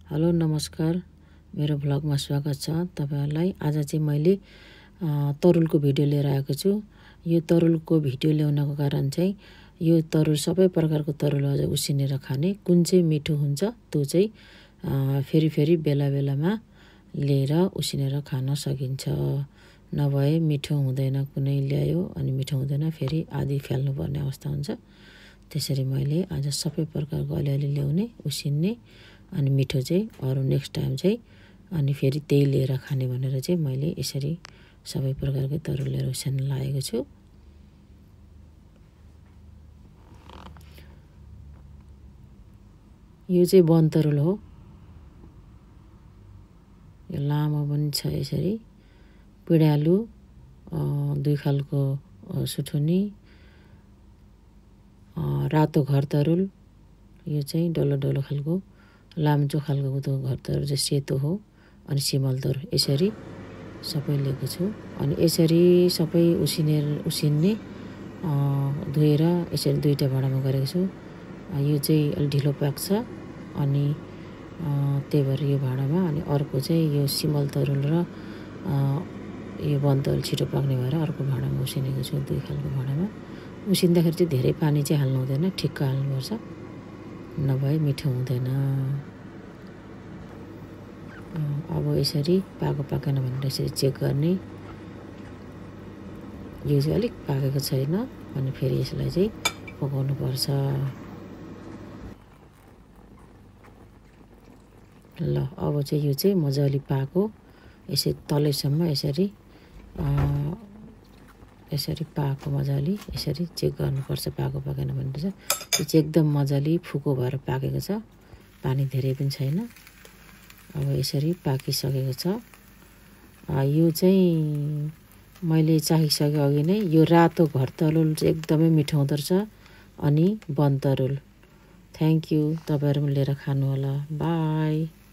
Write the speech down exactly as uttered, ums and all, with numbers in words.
Hello नमस्कार, मेरो भ्लगमा स्वागत छ तपाईहरुलाई। आज चाहिँ मैले तरुलको भिडियो लिएर आएको छु। यो तरुलको भिडियो ल्याउनको कारण चाहिँ यो तरुल सबै प्रकारको तरुल अझ उसिनेर खाने, कुन चाहिँ मिठो हुन्छ त्यो चाहिँ फेरि फेरि बेला बेलामा लिएर उसिनेर खान सकिन्छ। नभए मिठो हुँदैन, कुनै ल्यायो अनि मिठो हुँदैन फेरि आदि फ्याल्नु पर्ने अवस्था हुन्छ। त्यसरी मैले आज सबै प्रकारको अलिअलि ल्याउने, उसिन्ने अनि मिठो चाहिँ अरु नेक्स्ट टाइम चाहिँ अनि फेरि त्यही लिएर खाने भनेर चाहिँ मैले यसरी सबै प्रकारको तरुल लिएर उसिन्न लागेको छु। यो चाहिँ बनतरुल हो। यो लामो पनि छ यसरी। पिँडालु दुई खालको सुठुनी, रातो घर तरुल, यो चाहिँ डल्लो डल्लो खालको लाम्चो खालको त घर तरुल चाहिँ सेतो हो। अनि सिमल तरुल यसरी सबै लिएको छु। अनि यसरी सबै उसिनेर उसिन्ने धोएर यसरी दुईटा भाँडामा गरेको छु। यो चाहिँ अलि ढिलो पाक्छ अनि त्यही भएर यो भाँडामा, अनि अर्को चाहिँ यो सिमल तरुल र यो बनतरुल छिटो पाक्ने भएर अर्को भाँडामा उसिनेको छु। दुई खालको भाँडामा उसिन्दाखेरि चाहिँ धेरै पानी चाहिँ हाल्नु हुँदैन, ठिक्क हाल्नुपर्छ, नभए मिठो हुँदैन। अब यसरी पाको पाकेन भनेर यसरी चेक गर्ने। यो चाहिँ अलिक पाकेको छैन अनि फेरि यसलाई चाहिँ पकाउनु पर्छ। ल अब चाहिँ यो चाहिँ मजाले पाको, यसरी तलैसम्म यसरी यसरी पाको मजाले यसरी चेक गर्नुपर्छ पाको पाकेन भनेर चाहिँ। यो चाहिँ एकदम मजाले फुको भएर पाकेको छ, पानी धेरै पनि छैन। अब यसरी पाकिसकेको छ। यो चाहिँ मैले चाहिसके अघि नै यो रातो घर तरुल चाहिँ एकदमै मिठो हुँदो रहेछ। अनि बनतरुल। थ्याङ्क यू, तपाईहरु पनि लिएर खानु होला। बाई।